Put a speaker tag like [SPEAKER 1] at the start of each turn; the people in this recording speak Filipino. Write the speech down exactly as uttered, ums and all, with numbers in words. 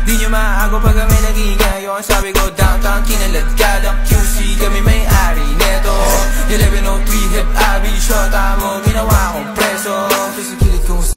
[SPEAKER 1] Di nyo maago pag kami nag-iingay. Yung sabi ko downtown, kinaladkadang Q C, kami may-ari.